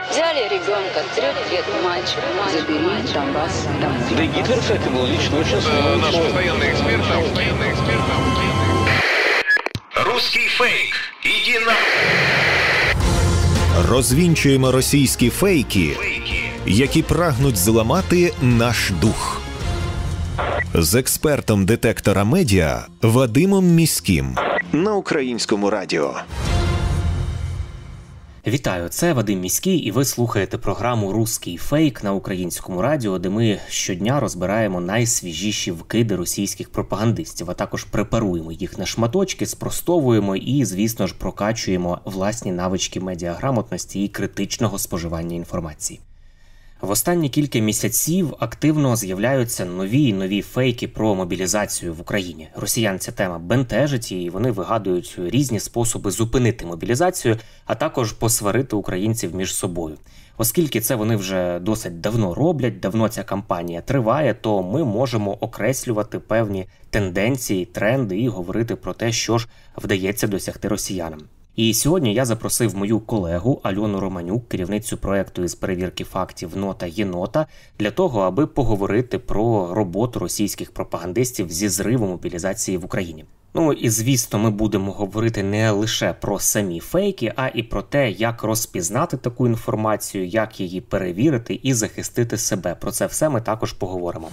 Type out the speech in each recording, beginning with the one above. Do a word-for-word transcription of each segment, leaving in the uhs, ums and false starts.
Взяли ребенка, трех лет мальчик, забери Донбасс. Да и Гитлер, кстати, был лично очень сложный. Наш постоянный эксперт, постоянный эксперт. Русский фейк. Иди на... Розвінчуємо російські фейки, які прагнуть зламати наш дух. З експертом детектора медіа Вадимом Міським на Українському радіо. Вітаю, це Вадим Міський, і ви слухаєте програму «Руський фейк» на Українському радіо, де ми щодня розбираємо найсвіжіші вкиди російських пропагандистів, а також препаруємо їх на шматочки, спростовуємо і, звісно ж, прокачуємо власні навички медіаграмотності і критичного споживання інформації. В останні кілька місяців активно з'являються нові і нові фейки про мобілізацію в Україні. Росіян ця тема бентежить, і вони вигадують різні способи зупинити мобілізацію, а також посварити українців між собою. Оскільки це вони вже досить давно роблять, давно ця кампанія триває, то ми можемо окреслювати певні тенденції, тренди і говорити про те, що ж вдається досягти росіянам. І сьогодні я запросив мою колегу Альону Романюк, керівницю проєкту із перевірки фактів «Нота єнота», для того, аби поговорити про роботу російських пропагандистів зі зриву мобілізації в Україні. Ну і, звісно, ми будемо говорити не лише про самі фейки, а і про те, як розпізнати таку інформацію, як її перевірити і захистити себе. Про це все ми також поговоримо.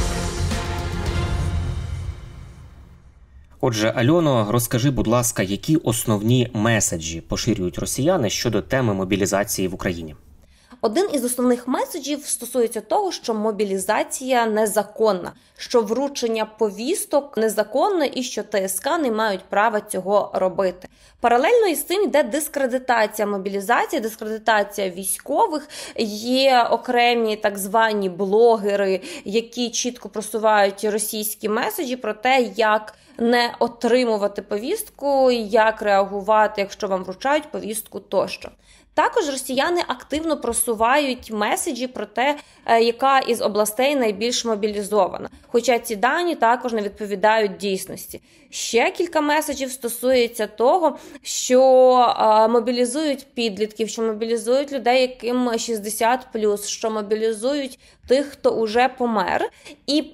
Отже, Альоно, розкажи, будь ласка, які основні меседжі поширюють росіяни щодо теми мобілізації в Україні? Один із основних меседжів стосується того, що мобілізація незаконна, що вручення повісток незаконне і що ТСК не мають права цього робити. Паралельно із цим йде дискредитація мобілізації, дискредитація військових. Є окремі так звані блогери, які чітко просувають російські меседжі про те, як не отримувати повістку, як реагувати, якщо вам вручають повістку тощо. Також росіяни активно просувають меседжі про те, яка із областей найбільш мобілізована. Хоча ці дані також не відповідають дійсності. Ще кілька меседжів стосується того, що мобілізують підлітків, що мобілізують людей, яким шістдесят плюс, що мобілізують тих, хто уже помер. І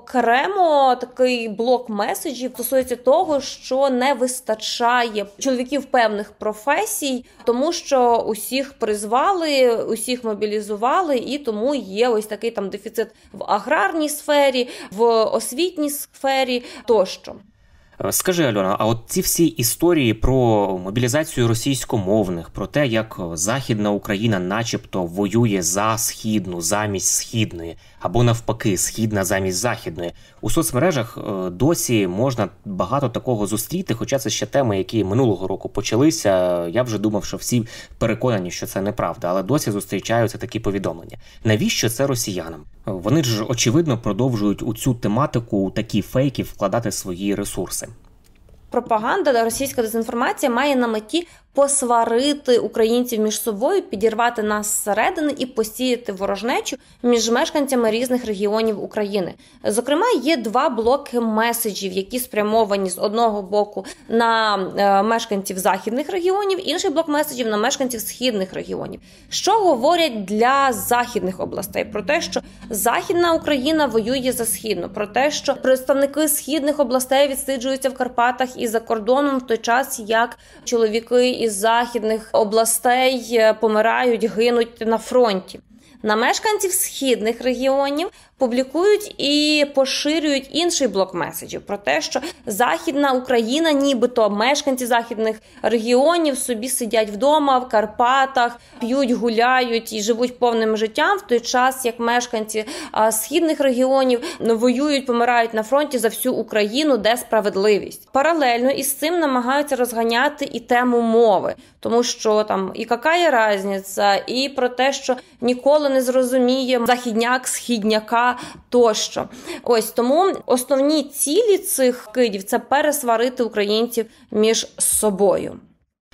окремо такий блок меседжів стосується того, що не вистачає чоловіків певних професій, тому що усіх призвали, усіх мобілізували, і тому є ось такий там дефіцит в аграрній сфері, в освітній сфері тощо. Скажи, Альона, а от ці всі історії про мобілізацію російськомовних, про те, як Західна Україна начебто воює за Східну замість Східної, або навпаки, Східна замість Західної, у соцмережах досі можна багато такого зустріти, хоча це ще теми, які минулого року почалися. Я вже думав, що всі переконані, що це неправда, але досі зустрічаються такі повідомлення. Навіщо це росіянам? Вони ж, очевидно, продовжують у цю тематику, у такі фейки вкладати свої ресурси. Пропаганда, російська дезінформація має на меті посварити українців між собою, підірвати нас зсередини і посіяти ворожнечу між мешканцями різних регіонів України. Зокрема, є два блоки меседжів, які спрямовані з одного боку на мешканців західних регіонів, інший блок меседжів на мешканців східних регіонів. Що говорять для західних областей? Про те, що Західна Україна воює за Східну, про те, що представники східних областей відсиджуються в Карпатах і за кордоном, в той час, як чоловіки із західних областей помирають, гинуть на фронті. На мешканців східних регіонів публікують і поширюють інший блок меседжів про те, що Західна Україна, нібито мешканці західних регіонів собі сидять вдома в Карпатах, п'ють, гуляють і живуть повним життям, в той час, як мешканці а, східних регіонів воюють, помирають на фронті за всю Україну, де справедливість. Паралельно із цим намагаються розганяти і тему мови, тому що там і какая різниця, і про те, що ніколи не зрозуміє західняк, східняка тощо. Ось тому основні цілі цих кидів – це пересварити українців між собою.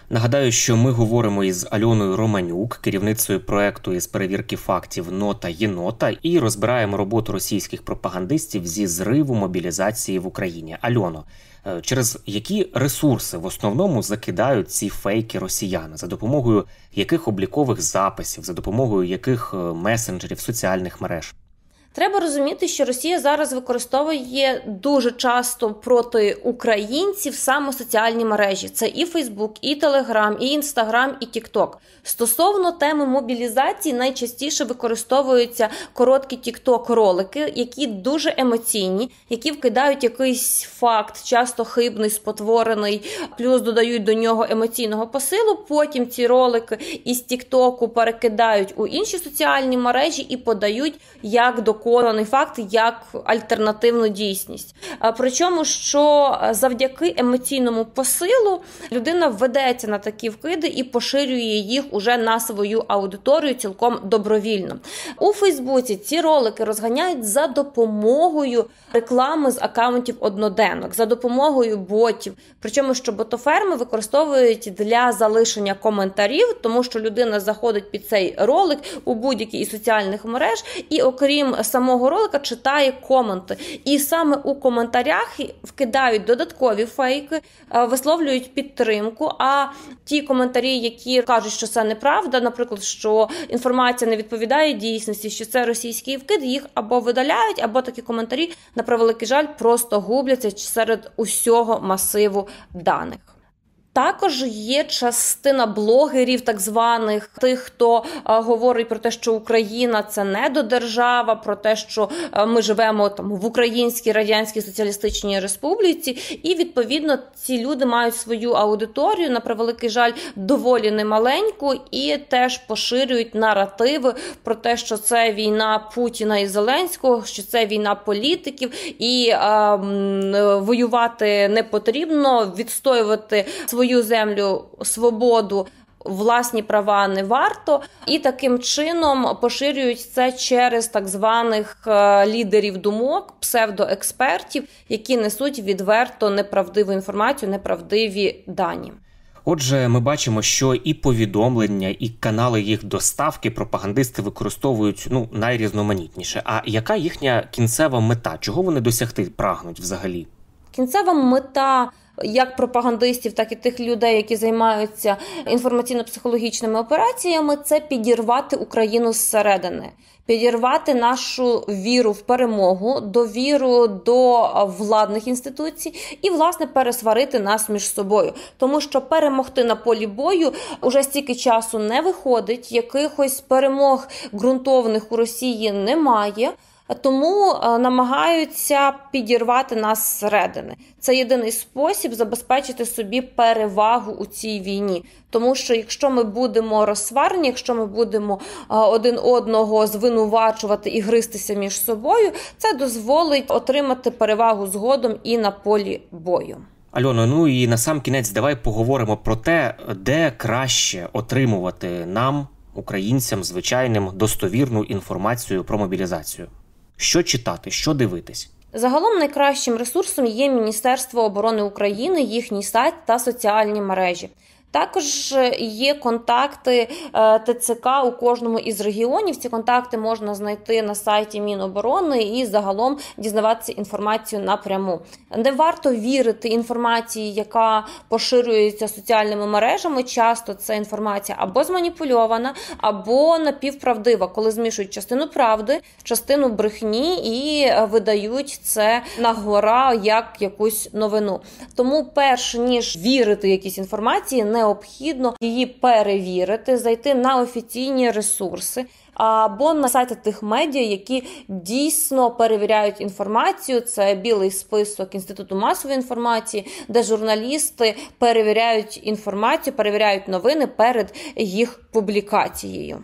Нагадаю, що ми говоримо із Альоною Романюк, керівницею проекту із перевірки фактів «Нота єнота», і розбираємо роботу російських пропагандистів зі зриву мобілізації в Україні. Альоно, через які ресурси в основному закидають ці фейки росіяни? За допомогою яких облікових записів, за допомогою яких месенджерів, соціальних мереж? Треба розуміти, що Росія зараз використовує дуже часто проти українців саме соціальні мережі. Це і Фейсбук, і Телеграм, і Інстаграм, і Тікток. Стосовно теми мобілізації, найчастіше використовуються короткі Тікток-ролики, які дуже емоційні, які вкидають якийсь факт, часто хибний, спотворений, плюс додають до нього емоційного посилу. Потім ці ролики із Тіктоку перекидають у інші соціальні мережі і подають як до Доконаний факт як альтернативну дійсність. Причому, що завдяки емоційному посилу людина ведеться на такі вкиди і поширює їх уже на свою аудиторію цілком добровільно. У Фейсбуці ці ролики розганяють за допомогою реклами з акаунтів одноденок, за допомогою ботів. Причому, що ботоферми використовують для залишення коментарів, тому що людина заходить під цей ролик у будь-який із соціальних мереж і, окрім самого ролика, читає коменти. І саме у коментарях вкидають додаткові фейки, висловлюють підтримку, а ті коментарі, які кажуть, що це неправда, наприклад, що інформація не відповідає дійсності, що це російський вкид, їх або видаляють, або такі коментарі, на превеликий жаль, просто губляться серед усього масиву даних. Також є частина блогерів, так званих, тих, хто а, говорить про те, що Україна – це недодержава, про те, що а, ми живемо там в Українській Радянській Соціалістичній Республіці, і, відповідно, ці люди мають свою аудиторію, на превеликий жаль, доволі немаленьку, і теж поширюють наративи про те, що це війна Путіна і Зеленського, що це війна політиків, і а, м, воювати не потрібно, відстоювати свою свою землю, свободу, власні права не варто. І таким чином поширюють це через так званих лідерів думок, псевдоекспертів, які несуть відверто неправдиву інформацію, неправдиві дані. Отже, ми бачимо, що і повідомлення, і канали їх доставки пропагандисти використовують ну, найрізноманітніше. А яка їхня кінцева мета? Чого вони досягти прагнуть взагалі? Кінцева мета як пропагандистів, так і тих людей, які займаються інформаційно-психологічними операціями, це підірвати Україну зсередини. Підірвати нашу віру в перемогу, довіру до владних інституцій і, власне, пересварити нас між собою. Тому що перемогти на полі бою уже стільки часу не виходить, якихось перемог ґрунтовних у Росії немає. Тому намагаються підірвати нас зсередини. Це єдиний спосіб забезпечити собі перевагу у цій війні. Тому що якщо ми будемо розсварені, якщо ми будемо один одного звинувачувати і гристися між собою, це дозволить отримати перевагу згодом і на полі бою. Альоно, ну і на сам кінець давай поговоримо про те, де краще отримувати нам, українцям, звичайним, достовірну інформацію про мобілізацію. Що читати, що дивитись? Загалом найкращим ресурсом є Міністерство оборони України, їхній сайт та соціальні мережі. Також є контакти ТЦК у кожному із регіонів. Ці контакти можна знайти на сайті Міноборони і загалом дізнаватися інформацію напряму. Не варто вірити інформації, яка поширюється соціальними мережами. Часто це інформація або зманіпульована, або напівправдива, коли змішують частину правди, частину брехні і видають це на гора як якусь новину. Тому перш ніж вірити якійсь інформації, не необхідно її перевірити, зайти на офіційні ресурси або на сайти тих медіа, які дійсно перевіряють інформацію. Це білий список Інституту масової інформації, де журналісти перевіряють інформацію, перевіряють новини перед їх публікацією.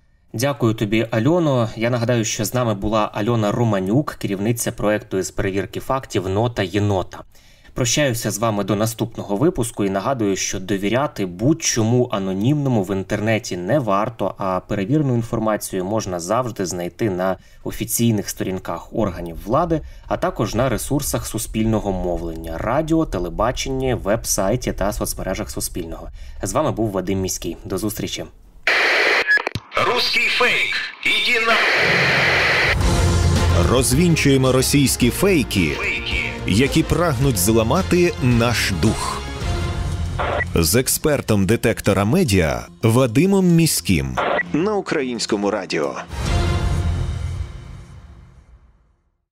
Дякую тобі, Альоно. Я нагадаю, що з нами була Альона Романюк, керівниця проекту із перевірки фактів «Нота єнота». Прощаюся з вами до наступного випуску і нагадую, що довіряти будь-чому анонімному в інтернеті не варто, а перевірену інформацію можна завжди знайти на офіційних сторінках органів влади, а також на ресурсах суспільного мовлення – радіо, телебачення, веб-сайті та соцмережах Суспільного. З вами був Вадим Міський. До зустрічі. Русский фейк. Иди на... Розвінчуємо російські фейки, які прагнуть зламати наш дух. З експертом детектора медіа Вадимом Міським на Українському радіо.